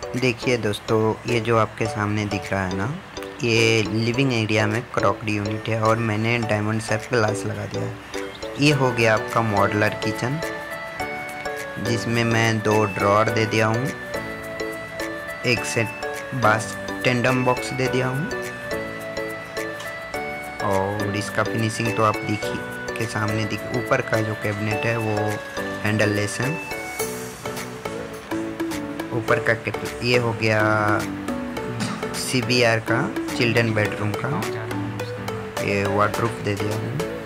देखिए दोस्तों, ये जो आपके सामने दिख रहा है ना, ये लिविंग एरिया में क्रॉकरी यूनिट है और मैंने डायमंड शेफ ग्लास लगा दिया है। ये हो गया आपका मॉडलर किचन, जिसमें मैं 2 ड्रॉर दे दिया हूँ, एक सेट बास टेंडम बॉक्स दे दिया हूँ और इसका फिनिशिंग तो आप देखिए के सामने ऊपर का जो कैबिनेट है वो हैंडल लेस है। ऊपर का ये हो गया CBR का चिल्ड्रन बेडरूम का, ये वार्डरोब दे दिया हूँ।